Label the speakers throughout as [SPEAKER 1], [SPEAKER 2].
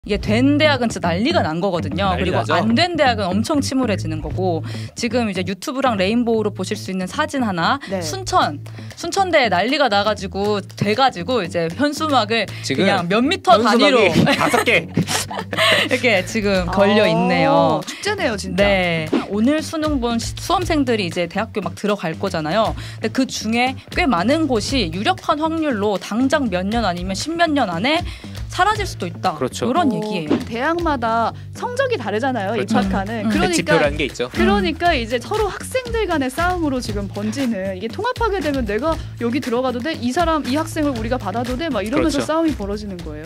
[SPEAKER 1] 이게 된 대학은 진짜 난리가 난 거거든요. 그리고
[SPEAKER 2] 나죠.
[SPEAKER 1] 안 된 대학은 엄청 침울해지는 거고, 지금 이제 유튜브랑 레인보우로 보실 수 있는 사진 하나,
[SPEAKER 3] 네.
[SPEAKER 1] 순천대에 난리가 나가지고 돼가지고 이제 현수막을 그냥 몇 미터 단위로
[SPEAKER 2] 5개
[SPEAKER 1] 이렇게 지금 걸려 있네요.
[SPEAKER 3] 축제네요, 진짜.
[SPEAKER 1] 네, 오늘 수능 본 수험생들이 이제 대학교 막 들어갈 거잖아요. 근데 그 중에 꽤 많은 곳이 유력한 확률로 당장 몇 년 아니면 십몇 년 안에 사라질 수도 있다.
[SPEAKER 2] 그렇죠.
[SPEAKER 1] 이런 얘기예요.
[SPEAKER 3] 대학마다 성적이 다르잖아요.
[SPEAKER 2] 그렇죠.
[SPEAKER 3] 입학하는.
[SPEAKER 2] 배치표라는 게 있죠.
[SPEAKER 3] 그러니까 이제 서로 학생들 간의 싸움으로 지금 번지는, 이게 통합하게 되면 내가 여기 들어가도 돼? 이 학생을 우리가 받아도 돼? 막 이러면서
[SPEAKER 2] 그렇죠.
[SPEAKER 3] 싸움이 벌어지는 거예요.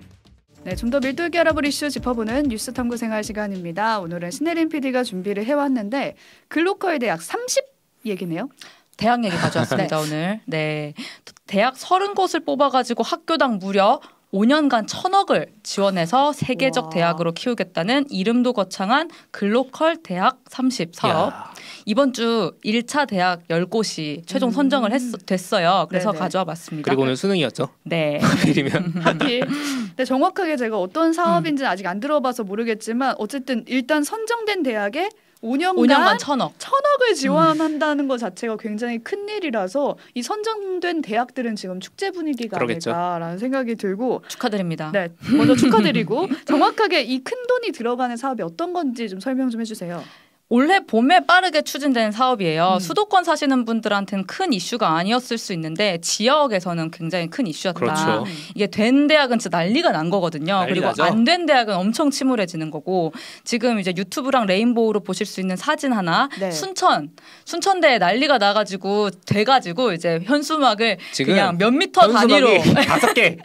[SPEAKER 3] 네, 좀 더 밀도 있게 알아볼 이슈 짚어보는 뉴스 탐구 생활 시간입니다. 오늘은 신혜림 PD가 준비를 해왔는데, 글로컬 대학 30 얘기네요.
[SPEAKER 1] 대학 얘기 가져왔습니다. 오늘. 네, 대학 30곳을 뽑아가지고 학교당 무려 5년간 1,000억을 지원해서 세계적
[SPEAKER 3] 와.
[SPEAKER 1] 대학으로 키우겠다는 이름도 거창한 글로컬 대학 30 사업.
[SPEAKER 2] 야.
[SPEAKER 1] 이번 주 1차 대학 10곳이 최종 선정을 됐어요. 그래서
[SPEAKER 3] 네네.
[SPEAKER 1] 가져와 봤습니다.
[SPEAKER 2] 그리고 오늘 수능이었죠.
[SPEAKER 1] 네.
[SPEAKER 2] 하필이면.
[SPEAKER 3] 하필. 근데 정확하게 제가 어떤 사업인지는 아직 안 들어봐서 모르겠지만, 어쨌든 일단 선정된 대학에 5년간
[SPEAKER 1] 1,000억.
[SPEAKER 3] 1,000억을 지원한다는 것 자체가 굉장히 큰 일이라서 이 선정된 대학들은 지금 축제 분위기가
[SPEAKER 2] 그러겠죠.
[SPEAKER 3] 아닐까라는 생각이 들고,
[SPEAKER 1] 축하드립니다.
[SPEAKER 3] 네, 먼저 축하드리고 정확하게 이 큰 돈이 들어가는 사업이 어떤 건지 좀 설명 좀 해주세요.
[SPEAKER 1] 올해 봄에 빠르게 추진되는 사업이에요. 수도권 사시는 분들한테는 큰 이슈가 아니었을 수 있는데 지역에서는 굉장히 큰 이슈였다.
[SPEAKER 2] 그렇죠.
[SPEAKER 1] 이게 된 대학은 진짜 난리가 난 거거든요.
[SPEAKER 2] 난리
[SPEAKER 1] 그리고
[SPEAKER 2] 나죠.
[SPEAKER 1] 안 된 대학은 엄청 침울해지는 거고, 지금 이제 유튜브랑 레인보우로 보실 수 있는 사진 하나,
[SPEAKER 3] 네.
[SPEAKER 1] 순천대에 난리가 나가지고 돼가지고 이제 현수막을
[SPEAKER 2] 지금
[SPEAKER 1] 그냥 몇 미터 단위로
[SPEAKER 2] 5개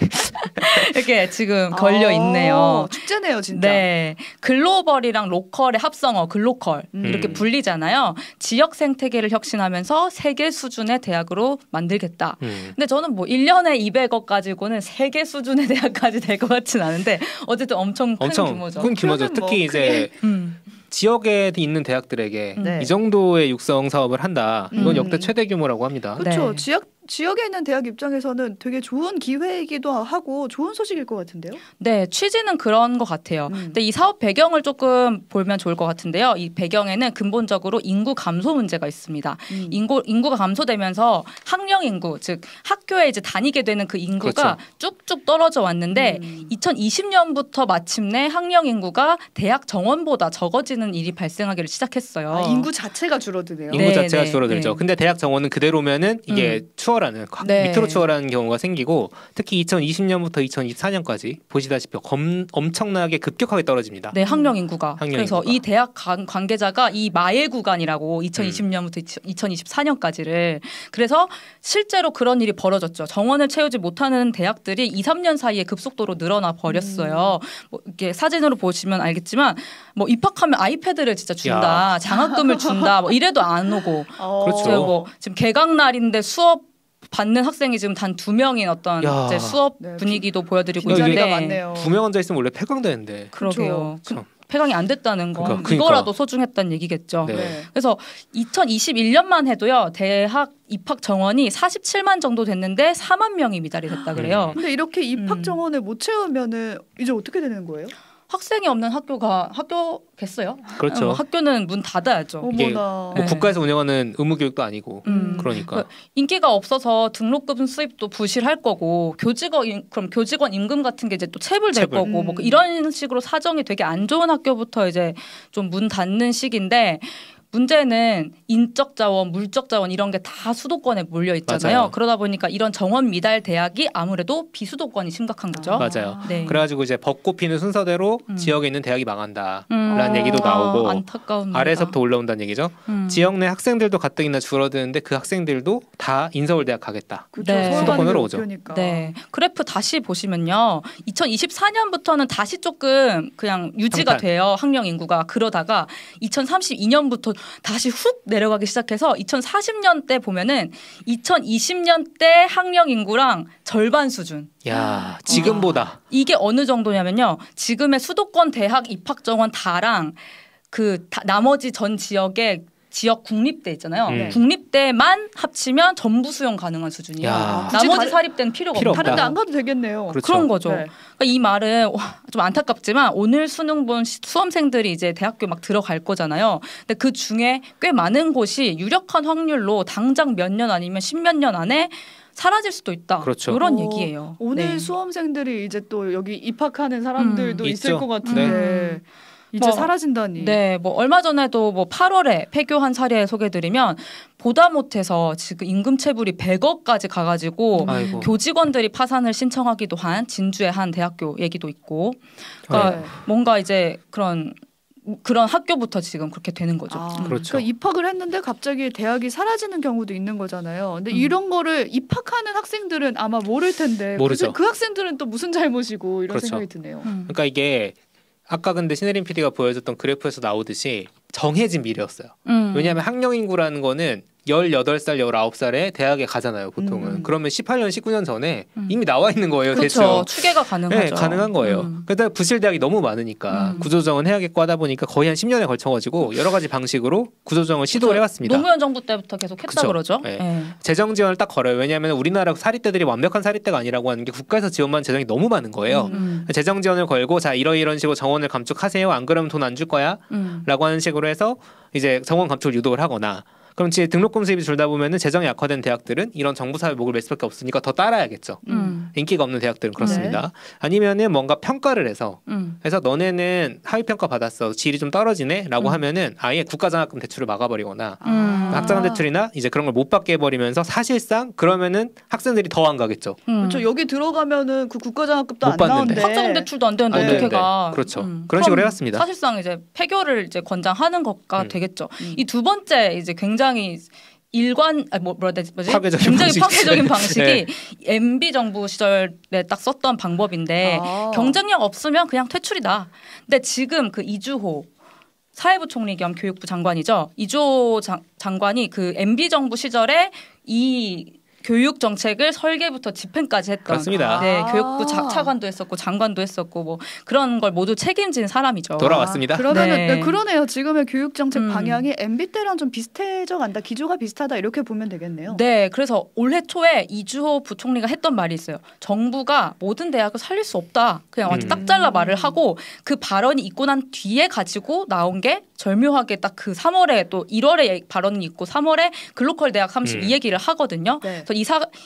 [SPEAKER 1] 이렇게 지금 걸려 있네요.
[SPEAKER 3] 축제네요, 진짜.
[SPEAKER 1] 네, 글로벌이랑 로컬의 합성어 글로컬 이렇게 불리잖아요. 지역 생태계를 혁신하면서 세계 수준의 대학으로 만들겠다. 근데 저는 뭐 1년에 200억 가지고는 세계 수준의 대학까지 될 것 같진 않은데 어쨌든 엄청 큰 규모죠.
[SPEAKER 2] 큰 규모죠.
[SPEAKER 3] 그러면 뭐
[SPEAKER 2] 특히 이제
[SPEAKER 1] 음.
[SPEAKER 2] 지역에 있는 대학들에게
[SPEAKER 3] 네.
[SPEAKER 2] 이 정도의 육성 사업을 한다. 이건 역대 최대 규모라고 합니다.
[SPEAKER 3] 그렇죠.
[SPEAKER 1] 네.
[SPEAKER 3] 지역에 있는 대학 입장에서는 되게 좋은 기회이기도 하고 좋은 소식일 것 같은데요.
[SPEAKER 1] 네, 취지는 그런 것 같아요. 근데 이 사업 배경을 조금 보면 좋을 것 같은데요. 이 배경에는 근본적으로 인구 감소 문제가 있습니다. 인구가 감소되면서 학령 인구, 즉 학교에 이제 다니게 되는 그 인구가
[SPEAKER 2] 그렇죠.
[SPEAKER 1] 쭉쭉 떨어져 왔는데 2020년부터 마침내 학령 인구가 대학 정원보다 적어지는 일이 발생하기를 시작했어요.
[SPEAKER 3] 인구 자체가 줄어드네요.
[SPEAKER 2] 인구
[SPEAKER 1] 네,
[SPEAKER 2] 자체가
[SPEAKER 1] 네,
[SPEAKER 2] 줄어들죠.
[SPEAKER 1] 네.
[SPEAKER 2] 근데 대학 정원은 그대로면은 이게 추월하는
[SPEAKER 1] 네.
[SPEAKER 2] 밑으로 추월하는 경우가 생기고, 특히 2020년부터 2024년까지 보시다시피 엄청나게 급격하게 떨어집니다.
[SPEAKER 1] 네, 학령 인구가.
[SPEAKER 2] 학령
[SPEAKER 1] 그래서
[SPEAKER 2] 인구가.
[SPEAKER 1] 이 대학 관계자가 이 마의 구간이라고 2020년부터 2024년까지를 그래서 실제로 그런 일이 벌어졌죠. 정원을 채우지 못하는 대학들이 2, 3년 사이에 급속도로 늘어나 버렸어요. 뭐 이렇게 사진으로 보시면 알겠지만 뭐 입학하면 아이패드를 진짜 준다, 장학금을 준다, 뭐 이래도 안 오고.
[SPEAKER 2] 그렇죠.
[SPEAKER 1] 제가 뭐 지금 개강 날인데 수업 받는 학생이 지금 단 2명인 어떤
[SPEAKER 2] 야.
[SPEAKER 1] 이제 수업
[SPEAKER 3] 네,
[SPEAKER 1] 분위기도 보여드리고
[SPEAKER 3] 빈자리가
[SPEAKER 1] 있는데
[SPEAKER 3] 많네요.
[SPEAKER 2] 2명 앉아 있으면 원래 폐강되는데.
[SPEAKER 1] 그러게요.
[SPEAKER 2] 참.
[SPEAKER 1] 폐강이 안 됐다는 건
[SPEAKER 2] 그러니까.
[SPEAKER 1] 이거라도 소중했다는 얘기겠죠.
[SPEAKER 2] 네.
[SPEAKER 3] 네.
[SPEAKER 1] 그래서 2021년만 해도요. 대학 입학 정원이 47만 정도 됐는데 4만 명이 미달이 됐다 그래요.
[SPEAKER 3] 근데 이렇게 입학 정원을 못 채우면은 이제 어떻게 되는 거예요?
[SPEAKER 1] 학생이 없는 학교겠어요?
[SPEAKER 2] 그렇죠.
[SPEAKER 1] 학교는 문 닫아야죠.
[SPEAKER 2] 이게
[SPEAKER 3] 어머나.
[SPEAKER 2] 뭐 국가에서 운영하는 의무교육도 아니고
[SPEAKER 1] 음.
[SPEAKER 2] 그러니까.
[SPEAKER 1] 인기가 없어서 등록금 수입도 부실할 거고 그럼 교직원 임금 같은 게 이제 또 체불될 거고 뭐 이런 식으로 사정이 되게 안 좋은 학교부터 이제 좀 문 닫는 시기인데 문제는 인적 자원, 물적 자원 이런 게 다 수도권에 몰려 있잖아요.
[SPEAKER 2] 맞아요.
[SPEAKER 1] 그러다 보니까 이런 정원 미달 대학이 아무래도 비수도권이 심각한 거죠.
[SPEAKER 2] 맞아요.
[SPEAKER 1] 네.
[SPEAKER 2] 그래가지고 이제 벚꽃 피는 순서대로 지역에 있는 대학이 망한다라는 얘기도 나오고
[SPEAKER 1] 안타까운
[SPEAKER 2] 아래에서부터 올라온다는 얘기죠. 지역 내 학생들도 가뜩이나 줄어드는데 그 학생들도 다 인서울대학 가겠다.
[SPEAKER 3] 그렇죠.
[SPEAKER 1] 네.
[SPEAKER 3] 서울
[SPEAKER 2] 수도권으로
[SPEAKER 3] 가는 게
[SPEAKER 2] 오죠.
[SPEAKER 3] 목표니까.
[SPEAKER 1] 네. 그래프 다시 보시면요. 2024년부터는 다시 조금 그냥 유지가
[SPEAKER 2] 평탄.
[SPEAKER 1] 돼요. 학령 인구가. 그러다가 2032년부터 다시 훅 내려가기 시작해서 2040년대 보면은 2020년 때 학령 인구랑 절반 수준.
[SPEAKER 2] 야, 지금보다.
[SPEAKER 1] 이게 어느 정도냐면요. 지금의 수도권 대학 입학 정원 다랑 나머지 전 지역의 지역 국립대 있잖아요. 국립대만 합치면 전부 수용 가능한 수준이에요.
[SPEAKER 2] 야.
[SPEAKER 1] 나머지 사립대는 필요가
[SPEAKER 2] 필요
[SPEAKER 1] 없다.
[SPEAKER 3] 다른 데 안 가도 되겠네요.
[SPEAKER 2] 그렇죠.
[SPEAKER 1] 그런 거죠.
[SPEAKER 3] 네.
[SPEAKER 1] 그러니까 이 말은 좀 안타깝지만 오늘 수능 본 수험생들이 이제 대학교 막 들어갈 거잖아요. 근데 그 중에 꽤 많은 곳이 유력한 확률로 당장 몇 년 아니면 십몇 년 안에 사라질 수도 있다.
[SPEAKER 2] 그렇죠.
[SPEAKER 1] 이런 얘기예요.
[SPEAKER 3] 오늘
[SPEAKER 1] 네.
[SPEAKER 3] 수험생들이 이제 또 여기 입학하는 사람들도 있을
[SPEAKER 2] 있죠.
[SPEAKER 3] 것 같은데 이제
[SPEAKER 1] 뭐,
[SPEAKER 3] 사라진다니.
[SPEAKER 1] 네, 뭐 얼마 전에도 뭐 8월에 폐교한 사례 소개드리면 보다 못해서 지금 임금체불이 100억까지 가가지고
[SPEAKER 2] 아이고.
[SPEAKER 1] 교직원들이 파산을 신청하기도 한 진주의 한 대학교 얘기도 있고, 그러니까
[SPEAKER 3] 네.
[SPEAKER 1] 뭔가 이제 그런 학교부터 지금 그렇게 되는 거죠.
[SPEAKER 2] 그렇죠.
[SPEAKER 3] 그러니까 입학을 했는데 갑자기 대학이 사라지는 경우도 있는 거잖아요. 근데 이런 거를 입학하는 학생들은 아마 모를 텐데
[SPEAKER 2] 모르죠.
[SPEAKER 3] 그 학생들은 또 무슨 잘못이고 이런
[SPEAKER 2] 그렇죠.
[SPEAKER 3] 생각이 드네요.
[SPEAKER 2] 그러니까 이게 아까 근데 신혜림 PD가 보여줬던 그래프에서 나오듯이 정해진 미래였어요. 왜냐하면 학령 인구라는 거는 18살, 19살에 대학에 가잖아요, 보통은. 그러면 18년, 19년 전에 이미 나와 있는 거예요,
[SPEAKER 1] 그렇죠.
[SPEAKER 2] 대충.
[SPEAKER 1] 추계가 가능하죠.
[SPEAKER 2] 네, 가능한 거예요. 그러다 부실 대학이 너무 많으니까 구조조정은 해야겠고 하다 보니까 거의 한 10년에 걸쳐가지고 여러 가지 방식으로 구조조정을 시도를 해왔습니다.
[SPEAKER 1] 노무현 정부 때부터 계속 했다
[SPEAKER 2] 그쵸.
[SPEAKER 1] 그러죠.
[SPEAKER 2] 네.
[SPEAKER 1] 네.
[SPEAKER 2] 재정 지원을 딱 걸어요. 왜냐하면 우리나라 사립대들이 완벽한 사립대가 아니라고 하는 게 국가에서 지원만 재정이 너무 많은 거예요. 재정 지원을 걸고 자 이런 식으로 정원을 감축하세요. 안 그러면 돈 안 줄 거야. 라고 하는 식으로 해서 이제 정원 감축을 유도를 하거나 그럼 이제 등록금 수입이 줄다 보면은 재정이 약화된 대학들은 이런 정부 사회 목을 맬 수밖에 없으니까 더 따라야겠죠. 인기가 없는 대학들은 그렇습니다.
[SPEAKER 3] 네.
[SPEAKER 2] 아니면은 뭔가 평가를 해서 그래서 너네는 하위 평가 받았어, 질이 좀 떨어지네라고 하면은 아예 국가장학금 대출을 막아버리거나 학자금 대출이나 이제 그런 걸 못 받게 해버리면서 사실상 그러면은 학생들이 더 안 가겠죠.
[SPEAKER 3] 그렇죠. 여기 들어가면은 그 국가장학금도
[SPEAKER 2] 못
[SPEAKER 3] 안
[SPEAKER 2] 받는데.
[SPEAKER 3] 나오는데
[SPEAKER 1] 학자금 대출도 안 되는데
[SPEAKER 2] 안
[SPEAKER 1] 어떻게
[SPEAKER 2] 되는데.
[SPEAKER 1] 가?
[SPEAKER 2] 그렇죠. 그런 식으로 해왔습니다.
[SPEAKER 1] 사실상 이제 폐교를 이제 권장하는 것과 되겠죠. 이 두 번째 이제 굉장히
[SPEAKER 2] 파괴적인
[SPEAKER 1] 굉장히
[SPEAKER 2] 방식이지.
[SPEAKER 1] 파괴적인 방식이
[SPEAKER 2] 네.
[SPEAKER 1] MB 정부 시절에 딱 썼던 방법인데 경쟁력 없으면 그냥 퇴출이다. 근데 지금 그 이주호 사회부 총리 겸 교육부 장관이죠. 이주호 장관이 그 MB 정부 시절에 이 교육 정책을 설계부터 집행까지 했던
[SPEAKER 2] 그렇습니다.
[SPEAKER 1] 네, 교육부 차관도 했었고 장관도 했었고 뭐 그런 걸 모두 책임진 사람이죠.
[SPEAKER 2] 돌아왔습니다.
[SPEAKER 3] 그러면은
[SPEAKER 1] 네.
[SPEAKER 3] 네, 그러네요. 지금의 교육 정책 방향이 MB 때랑 좀 비슷해져 간다. 기조가 비슷하다 이렇게 보면 되겠네요.
[SPEAKER 1] 네, 그래서 올해 초에 이주호 부총리가 했던 말이 있어요. 정부가 모든 대학을 살릴 수 없다. 그냥 완전 딱 잘라 말을 하고 그 발언이 있고 난 뒤에 가지고 나온 게 절묘하게 딱 그 3월에 또 1월에 발언이 있고 3월에 글로컬 대학 32 얘기를 하거든요.
[SPEAKER 3] 네.
[SPEAKER 1] 그래서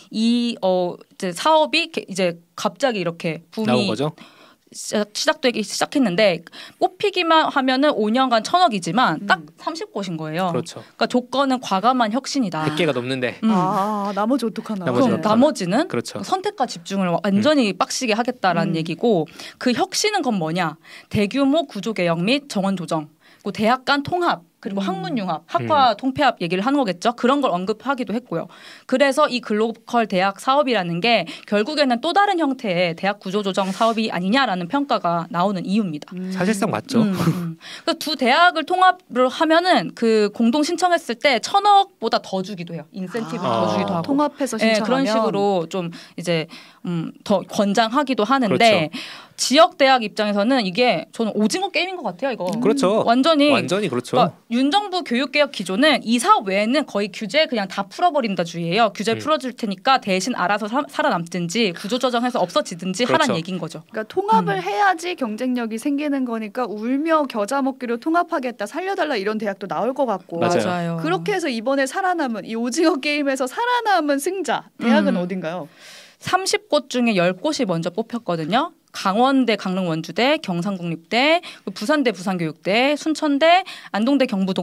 [SPEAKER 1] 이제 사업이 이제 갑자기 이렇게 붐이
[SPEAKER 2] 나온 거죠.
[SPEAKER 1] 시작되기 시작했는데 뽑히기만 하면은 5년간 1,000억이지만 딱 30곳인 거예요.
[SPEAKER 2] 그렇죠.
[SPEAKER 1] 그러니까 조건은 과감한 혁신이다.
[SPEAKER 2] 100개가 넘는데.
[SPEAKER 3] 나머지 어떡하나.
[SPEAKER 2] 나머지
[SPEAKER 1] 그럼 나머지는
[SPEAKER 2] 그렇죠.
[SPEAKER 1] 선택과 집중을 완전히 빡시게 하겠다라는 얘기고 그 혁신은 건 뭐냐? 대규모 구조개혁 및 정원 조정, 그리고 대학 간 통합, 그리고 학문 융합, 학과 통폐합 얘기를 하는 거겠죠. 그런 걸 언급하기도 했고요. 그래서 이 글로컬 대학 사업이라는 게 결국에는 또 다른 형태의 대학 구조조정 사업이 아니냐라는 평가가 나오는 이유입니다.
[SPEAKER 2] 사실상 맞죠.
[SPEAKER 1] 그러니까 두 대학을 통합을 하면은 그 공동 신청했을 때 1,000억보다 더 주기도 해요. 인센티브를 더 주기도 하고.
[SPEAKER 3] 통합해서
[SPEAKER 1] 네,
[SPEAKER 3] 신청하면
[SPEAKER 1] 그런 식으로 좀 이제 더 권장하기도 하는데
[SPEAKER 2] 그렇죠.
[SPEAKER 1] 지역 대학 입장에서는 이게 저는 오징어 게임인 것 같아요. 이거
[SPEAKER 2] 그렇죠.
[SPEAKER 1] 완전히
[SPEAKER 2] 그렇죠.
[SPEAKER 1] 그러니까 윤 정부 교육개혁 기조는 이 사업 외에는 거의 규제 그냥 다 풀어버린다 주의예요. 규제 풀어줄 테니까 대신 알아서 살아남든지 구조조정해서 없어지든지
[SPEAKER 2] 그렇죠.
[SPEAKER 1] 하란 얘기인 거죠.
[SPEAKER 3] 그러니까 통합을 해야지 경쟁력이 생기는 거니까 울며 겨자 먹기로 통합하겠다 살려달라 이런 대학도 나올 것 같고
[SPEAKER 2] 맞아요.
[SPEAKER 3] 그렇게 해서 이번에 살아남은 이 오징어 게임에서 살아남은 승자 대학은 어딘가요?
[SPEAKER 1] 30곳 중에 10곳이 먼저 뽑혔거든요. 강원대 강릉원주대, 경상국립대, 부산대 부산교육대, 순천대, 안동대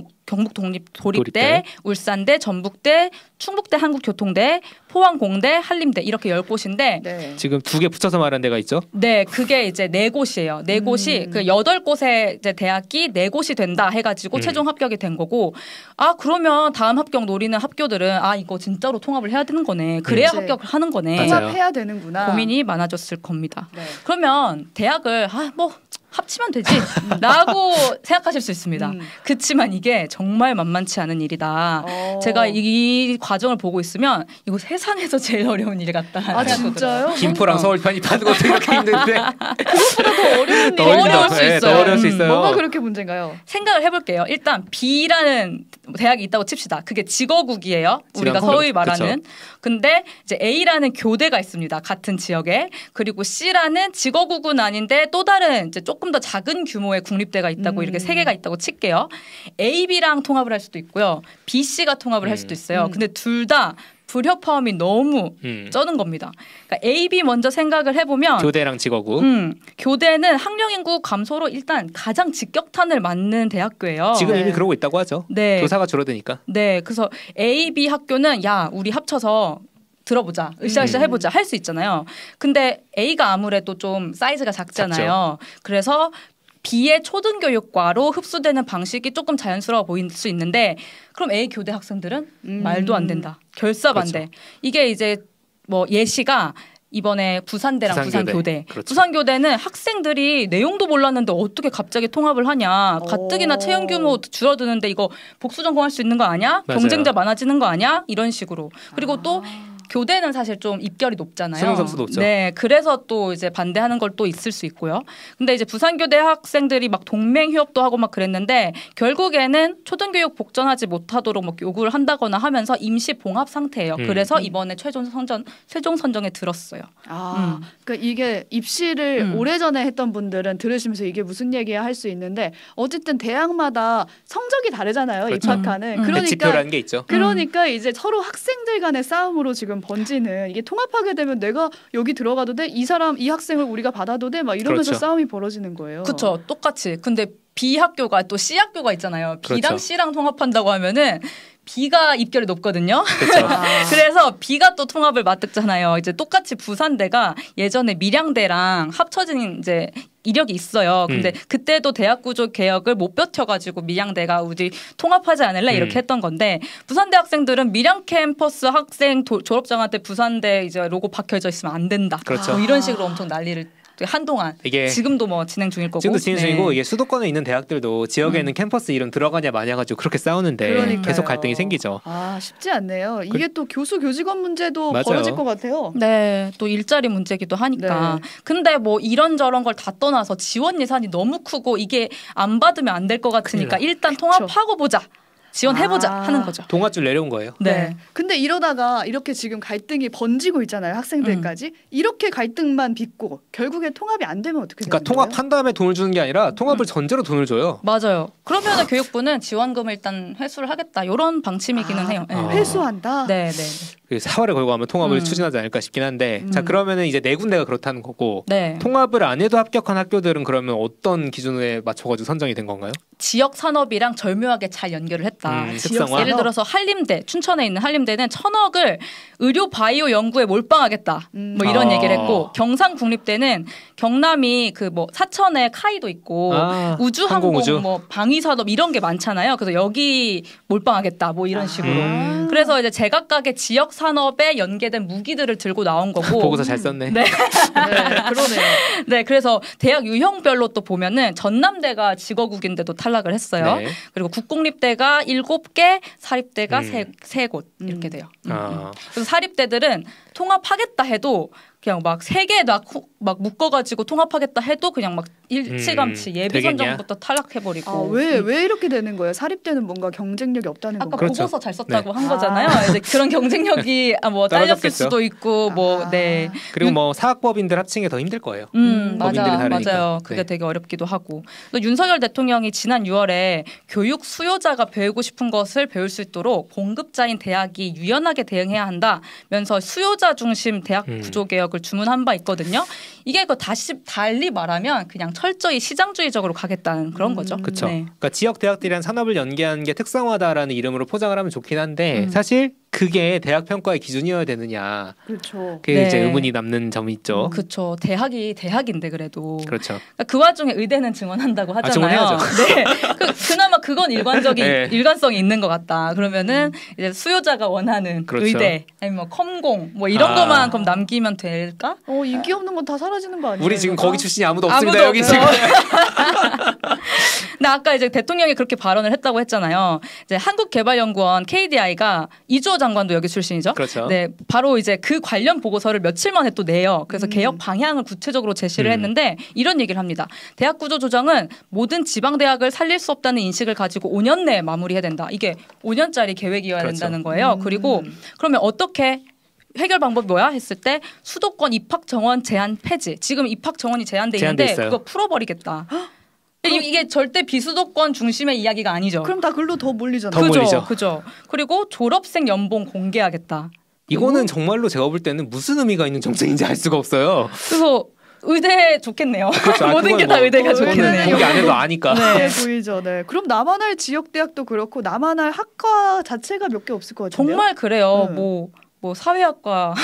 [SPEAKER 1] 경북도립대, 울산대, 전북대, 충북대 한국교통대, 포항공대, 한림대 이렇게 10곳인데
[SPEAKER 3] 네.
[SPEAKER 2] 지금 2개 붙여서 말한 데가 있죠.
[SPEAKER 1] 네, 그게 이제 4곳이에요. 4곳이 그 8곳의 이제 대학이 4곳이 된다 해가지고 최종 합격이 된 거고 그러면 다음 합격 노리는 학교들은 이거 진짜로 통합을 해야 되는 거네. 그래야
[SPEAKER 3] 그치.
[SPEAKER 1] 합격을 하는 거네.
[SPEAKER 2] 맞아요.
[SPEAKER 3] 통합해야 되는구나.
[SPEAKER 1] 고민이 많아졌을 겁니다.
[SPEAKER 3] 네.
[SPEAKER 1] 그러면 대학을 합치면 되지 라고 생각하실 수 있습니다. 그렇지만 이게 정말 만만치 않은 일이다. 제가 이 과정을 보고 있으면 이거 세상에서 제일 어려운 일 같다.
[SPEAKER 3] 진짜요?
[SPEAKER 2] 김포랑 서울 편입하는 것도 이렇게 힘든데
[SPEAKER 3] 그것보다 더 어려운
[SPEAKER 2] 더
[SPEAKER 3] 일이
[SPEAKER 1] 어려울 수
[SPEAKER 2] 네,
[SPEAKER 1] 있어요.
[SPEAKER 2] 더 어려울 수 있어요.
[SPEAKER 3] 뭐가 그렇게 문제인가요?
[SPEAKER 1] 생각을 해볼게요. 일단 B라는 대학이 있다고 칩시다. 그게 직어국이에요. 우리가 소위 말하는.
[SPEAKER 2] 그쵸.
[SPEAKER 1] 근데 이제 A라는 교대가 있습니다. 같은 지역에. 그리고 C라는 직어국은 아닌데 또 다른 이제 조금 더 작은 규모의 국립대가 있다고 이렇게 세 개가 있다고 칠게요. A, B랑 통합을 할 수도 있고요. B, C가 통합을 할 수도 있어요. 근데 둘 다 불협화음이 너무 쩌는 겁니다. 그러니까 A, B 먼저 생각을 해보면
[SPEAKER 2] 교대랑 직어국.
[SPEAKER 1] 교대는 학령 인구 감소로 일단 가장 직격탄을 맞는 대학교예요.
[SPEAKER 2] 지금 이미 그러고 있다고 하죠.
[SPEAKER 1] 네.
[SPEAKER 2] 교사가 줄어드니까.
[SPEAKER 1] 네, 그래서 A, B 학교는 야 우리 합쳐서 들어보자, 으쌰으쌰 해보자 할 수 있잖아요. 근데 A가 아무래도 좀 사이즈가 작잖아요. 작죠. 그래서 B의 초등교육과로 흡수되는 방식이 조금 자연스러워 보일 수 있는데 그럼 A 교대 학생들은 말도 안 된다. 결사반대. 그렇죠. 이게 이제 뭐 예시가 이번에 부산대랑 부산교대. 그렇죠. 부산교대는 학생들이 내용도 몰랐는데 어떻게 갑자기 통합을 하냐. 가뜩이나 채용 규모 줄어드는데 이거 복수 전공할 수 있는 거 아니야? 맞아요. 경쟁자 많아지는 거 아니야? 이런 식으로. 그리고 또 교대는 사실 좀 입결이 높잖아요.
[SPEAKER 2] 수능 점수 높죠.
[SPEAKER 1] 네, 그래서 또 이제 반대하는 걸 또 있을 수 있고요. 근데 이제 부산교대 학생들이 막 동맹 휴업도 하고 막 그랬는데 결국에는 초등교육 복전하지 못하도록 뭐 요구를 한다거나 하면서 임시 봉합 상태예요. 그래서 이번에 최종 선정에 들었어요.
[SPEAKER 3] 그러니까 이게 입시를 오래전에 했던 분들은 들으시면서 이게 무슨 얘기야 할 수 있는데 어쨌든 대학마다 성적이 다르잖아요. 그렇죠. 입학하는. 그러니까
[SPEAKER 2] 지표라는 게 있죠.
[SPEAKER 3] 그러니까 이제 서로 학생들 간의 싸움으로 지금 번지는 이게 통합하게 되면 내가 여기 들어가도 돼? 이 학생을 우리가 받아도 돼? 막 이러면서 그렇죠. 싸움이 벌어지는 거예요.
[SPEAKER 1] 그렇죠. 똑같이. 근데 B 학교가 또 C 학교가 있잖아요. B랑 그렇죠. C랑 통합한다고 하면은 B가 입결이 높거든요.
[SPEAKER 2] 그렇죠.
[SPEAKER 1] 그래서 B가 또 통합을 맞득잖아요. 이제 똑같이 부산대가 예전에 밀양대랑 합쳐진 이제 이력이 있어요. 근데 그때도 대학 구조 개혁을 못 버텨가지고 밀양대가 우리 통합하지 않을래 이렇게 했던 건데 부산대 학생들은 밀양 캠퍼스 학생 졸업장한테 부산대 이제 로고 박혀져 있으면 안 된다.
[SPEAKER 2] 그렇죠.
[SPEAKER 1] 뭐 이런 식으로 엄청 난리를 한동안 이게 지금도 뭐 진행 중일 거고
[SPEAKER 2] 지금도 진행 중이고 이게 수도권에 있는 대학들도 지역에는 캠퍼스 이름 들어가냐 마냐 가지고 그렇게 싸우는데 그러니까요. 계속 갈등이 생기죠.
[SPEAKER 3] 쉽지 않네요. 이게 또 교수 교직원 문제도 맞아요. 벌어질 것 같아요.
[SPEAKER 1] 네, 또 일자리 문제기도 하니까. 네. 근데 뭐 이런저런 걸 다 떠나서 지원 예산이 너무 크고 이게 안 받으면 안 될 것 같으니까 일단 통합하고 보자. 지원해보자 하는 거죠.
[SPEAKER 2] 동아줄 내려온 거예요.
[SPEAKER 3] 네. 근데 이러다가 이렇게 지금 갈등이 번지고 있잖아요. 학생들까지. 이렇게 갈등만 빚고 결국에 통합이 안 되면 어떻게 되는 거예요?
[SPEAKER 2] 그러니까 통합한 다음에 돈을 주는 게 아니라 통합을 전제로 돈을 줘요.
[SPEAKER 1] 맞아요. 그러면 교육부는 지원금을 일단 회수를 하겠다. 이런 방침이기는 해요. 네.
[SPEAKER 3] 회수한다?
[SPEAKER 1] 네. 네.
[SPEAKER 2] 사활을 걸고 하면 통합을 추진하지 않을까 싶긴 한데 자 그러면은 이제 네 군데가 그렇다는 거고
[SPEAKER 1] 네.
[SPEAKER 2] 통합을 안 해도 합격한 학교들은 그러면 어떤 기준에 맞춰가지고 선정이 된 건가요?
[SPEAKER 1] 지역 산업이랑 절묘하게 잘 연결을 했다.
[SPEAKER 2] 특성화?
[SPEAKER 1] 예를 들어서 한림대, 춘천에 있는 한림대는 1,000억을 의료 바이오 연구에 몰빵하겠다. 뭐 이런 얘기를 했고 경상국립대는 경남이 그 뭐 사천에 카이도 있고 우주항공 뭐 방위산업 이런 게 많잖아요. 그래서 여기 몰빵하겠다. 뭐 이런 식으로. 그래서 이제 제각각의 지역 산업에 연계된 무기들을 들고 나온 거고.
[SPEAKER 2] 보고서 잘 썼네.
[SPEAKER 1] 네.
[SPEAKER 3] 네, 그러네요.
[SPEAKER 1] 네, 그래서 대학 유형별로 또 보면은 전남대가 직어국인데도 탈락을 했어요. 네. 그리고 국공립대가 7개, 사립대가 3곳 이렇게 돼요. 그래서 사립대들은 통합하겠다 해도 그냥 막 3개 막 묶어가지고 통합하겠다 해도 그냥 막 일찌감치 예비 선정부터 탈락해버리고.
[SPEAKER 3] 왜 이렇게 되는 거예요? 사립대는 뭔가 경쟁력이 없다는 건가요?
[SPEAKER 1] 아까 그렇죠. 보고서 잘 썼다고 한 거잖아요. 이제 그런 경쟁력이 뭐 딸렸을 수도 있고 뭐 네.
[SPEAKER 2] 그리고 뭐 사학법인들 합치는 게 더 힘들 거예요.
[SPEAKER 1] 맞아요. 그게 되게 어렵기도 하고. 또 윤석열 대통령이 지난 6월에 교육 수요자가 배우고 싶은 것을 배울 수 있도록 공급자인 대학이 유연하게 대응해야 한다면서 수요자 중심 대학 구조 개혁을 주문한 바 있거든요. 이게 다시 달리 말하면 그냥 철저히 시장주의적으로 가겠다는 그런 거죠.
[SPEAKER 2] 그렇죠.
[SPEAKER 1] 네.
[SPEAKER 2] 그러니까 지역 대학들이랑 산업을 연계하는 게 특성화다라는 이름으로 포장을 하면 좋긴 한데 사실 그게 대학 평가의 기준이어야 되느냐.
[SPEAKER 3] 그렇죠.
[SPEAKER 2] 그게 이제 의문이 남는 점이 있죠.
[SPEAKER 1] 그렇죠. 대학이 대학인데 그래도.
[SPEAKER 2] 그렇죠.
[SPEAKER 1] 그러니까 그 와중에 의대는 증원한다고 하잖아요.
[SPEAKER 2] 증원해야죠.
[SPEAKER 1] 네. 그나마 그건 일관성이 있는 것 같다. 그러면은 이제 수요자가 원하는
[SPEAKER 2] 그렇죠.
[SPEAKER 1] 의대 아니면 뭐 컴공 뭐 이런 것만 그럼 남기면 될까?
[SPEAKER 3] 인기 없는 건 다 사라지는 거 아니에요?
[SPEAKER 2] 우리 지금 거기 출신이 아무도 없습니다. 여기 지금.
[SPEAKER 1] 근데 아까 이제 대통령이 그렇게 발언을 했다고 했잖아요. 이제 한국개발연구원 KDI가 이주호 장관도 여기 출신이죠.
[SPEAKER 2] 그렇죠.
[SPEAKER 1] 네, 바로 이제 그 관련 보고서를 며칠 만에 또 내요. 그래서 개혁 방향을 구체적으로 제시를 했는데 이런 얘기를 합니다. 대학 구조 조정은 모든 지방 대학을 살릴 수 없다는 인식을 가지고 5년 내에 마무리해야 된다. 이게 5년짜리 계획이어야
[SPEAKER 2] 그렇죠.
[SPEAKER 1] 된다는 거예요. 그리고 그러면 어떻게 해결 방법이 뭐야 했을 때 수도권 입학 정원 제한 폐지. 지금 입학 정원이 제한돼 있는데 그거 풀어버리겠다. 이게 절대 비수도권 중심의 이야기가 아니죠.
[SPEAKER 3] 그럼 다 글로 더 몰리잖아요.
[SPEAKER 2] 더 몰리죠.
[SPEAKER 1] 그죠. 그리고 졸업생 연봉 공개하겠다.
[SPEAKER 2] 이거는 정말로 제가 볼 때는 무슨 의미가 있는 정책인지 알 수가 없어요.
[SPEAKER 1] 그래서 의대 좋겠네요.
[SPEAKER 2] 그렇죠.
[SPEAKER 1] 모든 게 다 의대가 좋겠네요.
[SPEAKER 2] 공개 안 해도 아니까.
[SPEAKER 3] 네, 보이죠. 네. 그럼 남한할 지역 대학도 그렇고 남한할 학과 자체가 몇 개 없을 것 같은데요.
[SPEAKER 1] 정말 그래요. 뭐 사회학과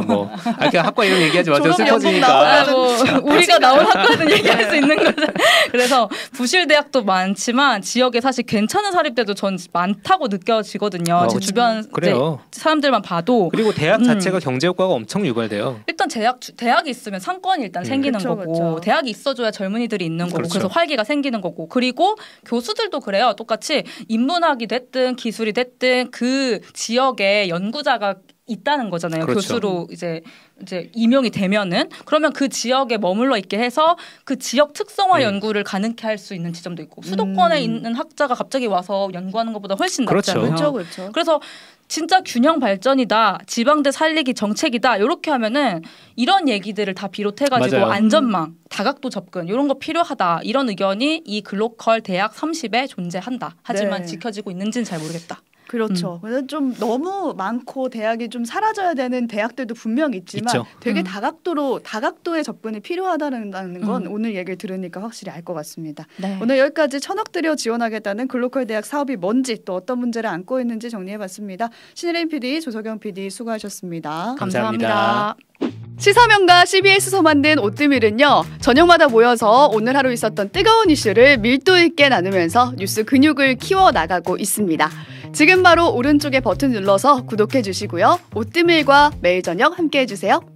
[SPEAKER 2] 그냥 학과 이름 얘기하지 마세요.
[SPEAKER 3] 슬퍼지니까.
[SPEAKER 1] 우리가 나온 학과는 얘기할 수 있는 거죠. 그래서 부실 대학도 많지만 지역에 사실 괜찮은 사립대도 전 많다고 느껴지거든요. 제 주변 사람들만 봐도.
[SPEAKER 2] 그리고 대학 자체가 경제 효과가 엄청 유발돼요.
[SPEAKER 1] 일단 대학이 있으면 상권이 일단 생기는 거고
[SPEAKER 3] 그렇죠.
[SPEAKER 1] 대학이 있어줘야 젊은이들이 있는 거고
[SPEAKER 2] 그렇죠.
[SPEAKER 1] 그래서 활기가 생기는 거고 그리고 교수들도 그래요. 똑같이 인문학이 됐든 기술이 됐든 그 지역에 연구자가 있다는 거잖아요.
[SPEAKER 2] 그렇죠.
[SPEAKER 1] 교수로 이제 임용이 되면은 그러면 그 지역에 머물러 있게 해서 그 지역 특성화 연구를 가능케 할 수 있는 지점도 있고 수도권에 있는 학자가 갑자기 와서 연구하는 것보다 훨씬 낫잖아요.
[SPEAKER 3] 그렇죠.
[SPEAKER 1] 그래서 진짜 균형 발전이다, 지방대 살리기 정책이다 이렇게 하면은 이런 얘기들을 다 비롯해가지고
[SPEAKER 2] 맞아요.
[SPEAKER 1] 안전망, 다각도 접근 이런 거 필요하다 이런 의견이 이 글로컬 대학 30에 존재한다. 하지만 지켜지고 있는지는 잘 모르겠다.
[SPEAKER 3] 그렇죠. 그래서 좀 너무 많고 대학이 좀 사라져야 되는 대학들도 분명 있지만
[SPEAKER 2] 있죠.
[SPEAKER 3] 되게 다각도의 접근이 필요하다는 건 오늘 얘기를 들으니까 확실히 알 것 같습니다.
[SPEAKER 1] 네.
[SPEAKER 3] 오늘 여기까지 천억 들여 지원하겠다는 글로컬 대학 사업이 뭔지 또 어떤 문제를 안고 있는지 정리해봤습니다. 신혜림 PD, 조석영 PD 수고하셨습니다.
[SPEAKER 2] 감사합니다.
[SPEAKER 3] 시사명가 CBS에서 만든 오뜨밀은요. 저녁마다 모여서 오늘 하루 있었던 뜨거운 이슈를 밀도 있게 나누면서 뉴스 근육을 키워나가고 있습니다. 지금 바로 오른쪽에 버튼 눌러서 구독해 주시고요. 오뜨밀과 매일 저녁 함께해 주세요.